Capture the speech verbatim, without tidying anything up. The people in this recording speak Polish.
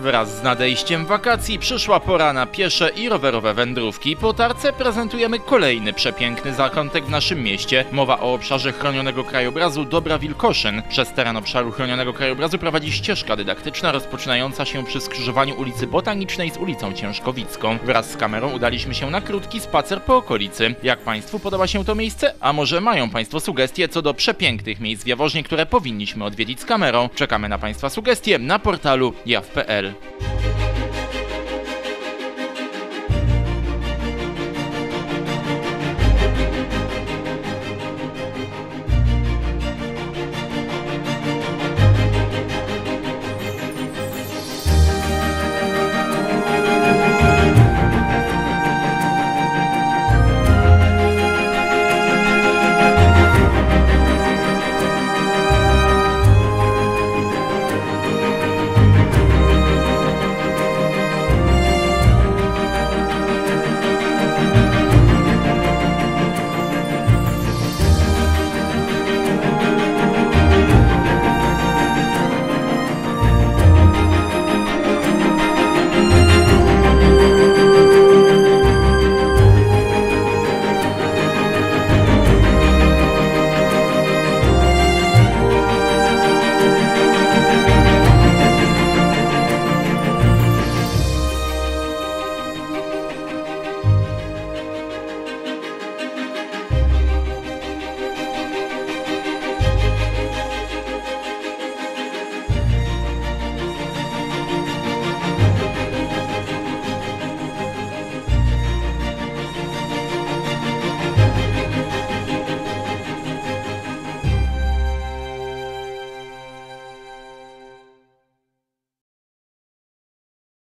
Wraz z nadejściem wakacji przyszła pora na piesze i rowerowe wędrówki. Po tarce prezentujemy kolejny przepiękny zakątek w naszym mieście. Mowa o obszarze chronionego krajobrazu Dobra Wilkoszyn. Przez teren obszaru chronionego krajobrazu prowadzi ścieżka dydaktyczna rozpoczynająca się przy skrzyżowaniu ulicy Botanicznej z ulicą Ciężkowicką. Wraz z kamerą udaliśmy się na krótki spacer po okolicy. Jak Państwu podoba się to miejsce? A może mają Państwo sugestie co do przepięknych miejsc w Jaworznie, które powinniśmy odwiedzić z kamerą? Czekamy na Państwa sugestie na portalu jaw kropka pe el.